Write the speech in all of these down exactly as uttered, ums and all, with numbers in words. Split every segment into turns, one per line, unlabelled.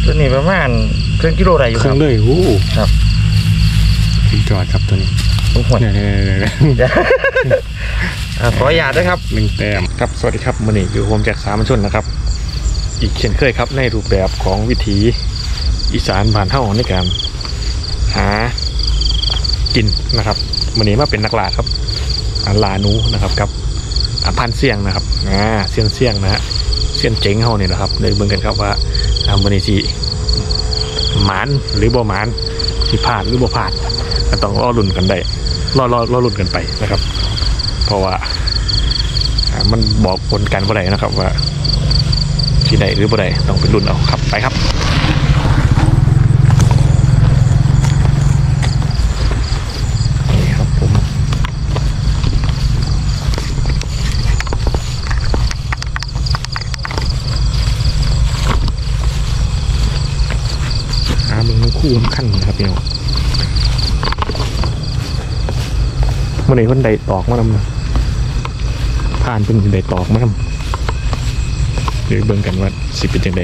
ตัวนี้ประมาณเครื่องกิโลได้อยู่ครับ
เลยโอ้
ครับ
ถึงจอดครับตัวนี้
ทุกคน
เนี่ย
ขออนุญาตด้วยครับ
หนึ่งแต้มครับสวัสดีครับมันนี่อยู่โฮมแจ็คสามัญชนนะครับอีกเช่นเคยครับในรูปแบบของวิถีอีสานบ้านเฮาในการหากินนะครับมันนี้มาเป็นนักล่าครับลาหนูนะครับกับพันเสี่ยงนะครับอ่าเสี่ยงเสี่ยงนะฮะเสี่ยงเจ๋งเฮาเนี่ยนะครับเลยเบิ่งกันครับว่ามันนี้สิหมานหรือบ่หมานสิพลาดหรือบ่พลาดก็ต้องรอลุ้นกันได้รอรอรอลุ้นกันไปนะครับเพราะว่ามันบอกผลกันบ่ได้นะครับว่าที่ใดหรือบ่ได้ต้องไปลุ้นเอาครับไปครับนี่ครับผมหาเบิ่งมันคู่มันขั้นนะครับพี่น้องเมื่อไหร่คนใดตอกมาทำนะผ่านเป็นใดตอกมาทำหรือเบิ่งกันว่าสิเป็นยังไง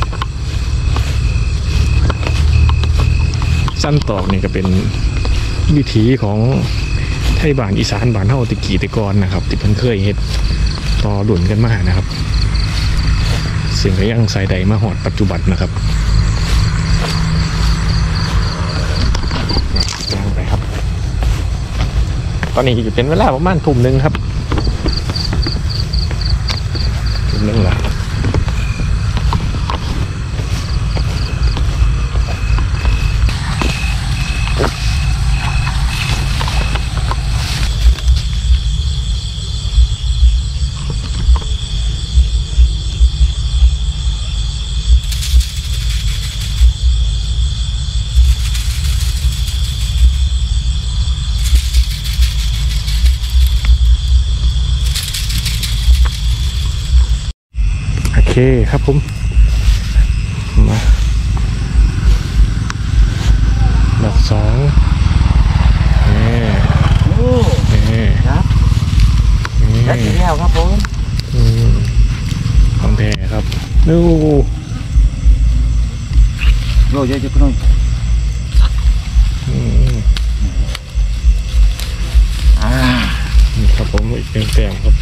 สั้นตอกนี่ก็เป็นวิถีของไทยบ้านอีสานบ้านเฮาตะกี้ตะกอนนะครับที่เพิ่นเคยเฮ็ดต่อหลุนกันมานะครับซึ่งก็ยังใส่ใดมาหอดปัจจุบันนะครับยังไปครับตอนนี้อยู่เป็นเวลาประมาณทุ่มหนึ่งครับทุ่มหนึ่งละโอเคครับผมมาดอกสองนี่นี่
ครับได้ถึงแล้วครับผม
ของแท้ครับดู
โยเยอะๆก็น้อยอ่า
นี่ครับผมอีกเป็นแต้มครับ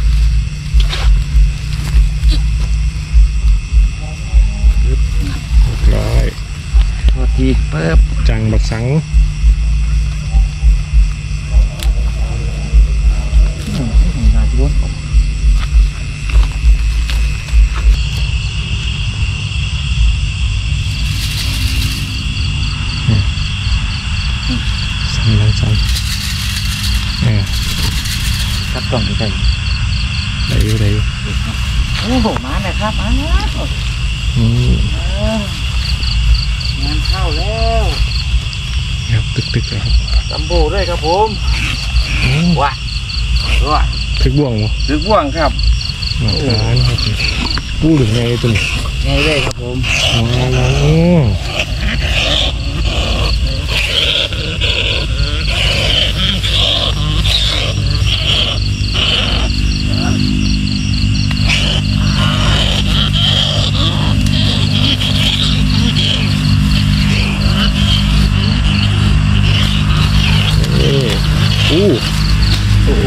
ร้อย
โทษทีเปิบ
จังบักสัง
น่าจะล้น
สังลังสังเนี่ย
ครับกล่องดีใจ
ได้อยู่ได้อยู่
โอ้โหมาเลยครับมาแล้ว
อืม
งานเข้าแล้ว
ครับตึกๆเลยครับ
ตัมโบด้วยครับผมว้าว้า
ถึกบ่วงวะ
ถึกบ่วงครับ
มาทานครับกู้ถึงไงตัวนี้
ไงเลยครับผม
อ๋ออู้
โอ้โห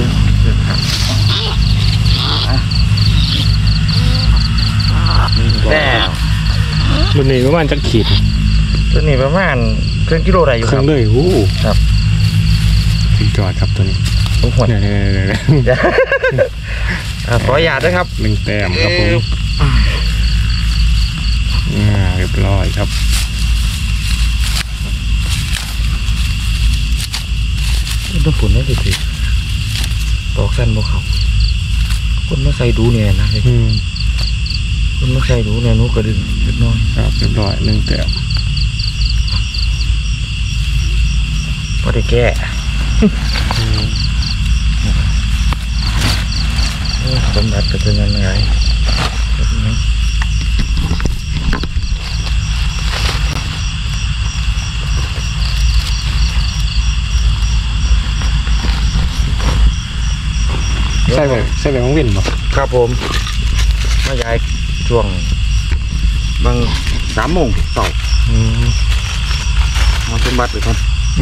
แล้ว
ตัวนี้ประมาณจะขีด
ตัวนี้ประมาณเครื่องกิโลได้อยู่ครับ
เลยโอ้
ครับ
ถึงจอดครับตัวนี้
ทุกคน
เนี่ย
ขออนุญาตด้วยครับ
หนึ่งแต้มครับผมอ่าเรียบร้อยครับ
ต้องฝุ่นได้สิตอกสั้นบ่เขาคนมาใส่ดูเนี่ยนะคนมาใส่ดูเนี่ยนู้กระดึงเล็กน้อย
ครับเรียบร้อยหนึ่งแต้ม
พอได้แก้สมบัติจะเป็นยังไง
ใช่ไหมใช่ไหมมังวินบ่
ครับผมมาย้ายช่วงบางสามโมงเสาร์
อืม
มาเป็นบัตรเลยก่อน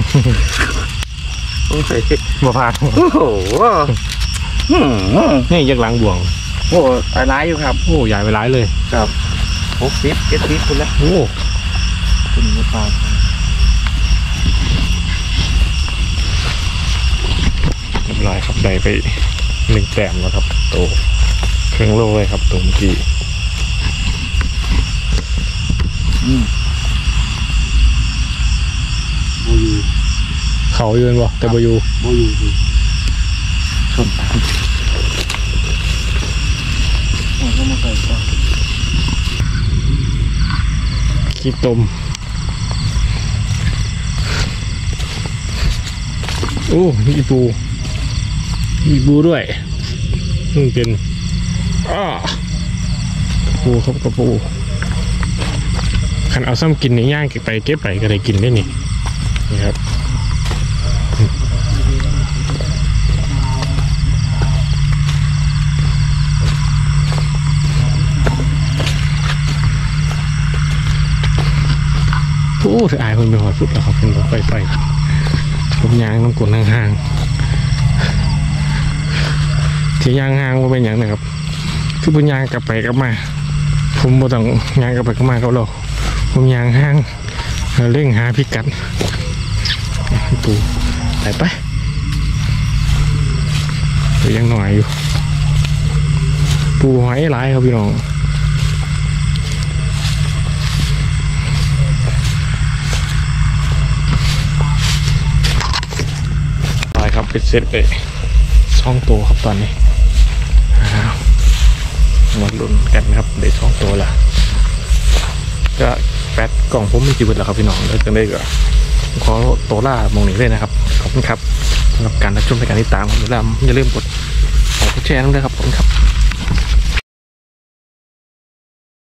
โอ้ย
บ่พลาด
โอ้โหอืม
นี่ยักษ์ล้างบ่วง
โอ้หลายอยู่ครับ
โอ้ใหญ่ไปหลายเลย
ครับหกสิบเจ็ดสิบคุณแล้ว
โอ้
คุณไม่ปลา
เรียบร้อยครับได้ไปหนึ่งแต้มแล้วครับโตเครื่องโลเลยครับตัวเมื่อกี้
อืมโบยู
เขายืนบ่แต่บ่อยู่
โบยูชนตามโอ้ก็มาใส่ก่อน
ขี้ตมโอ้มีปูมีปูด้วยนี่เป็นอ้ากระปูครับกระปูขันเอาซ้ำกินในย่างไปเก็บไปก็ได้กินได้นี่นี่ครับโอ้ถืออายคนไปหอดฟุตแล้วครับเป็นรถไฟไฟผมยางน้ำกลนห่างๆที่ยางห่างว่าเป็นอย่างนะครับคือผมยางกลับไปกลับมาผมบ่ต้องยางกลับไปกลับมาเขาหรอกผมยางห่างเร่งหาพิกัดปูไปไปแต่ยังหน่อยอยู่ปูหอยหลายครับพี่น้องครับเป็นเซตไปช่องตัวครับตอนนี้มาลุ้นกันครับได้ช่องตัวละก็แปดกล่องผมมีกี่เบิดแล้วครับพี่น้องแล้วจะได้ก็ขอตัวล่ามองนี้เลยนะครับขอบคุณครับสำหรับการรับชมในการติดตามอย่าลืมอย่าลืมกดไลค์กดแชร์ด้วยครับขอบคุณครับ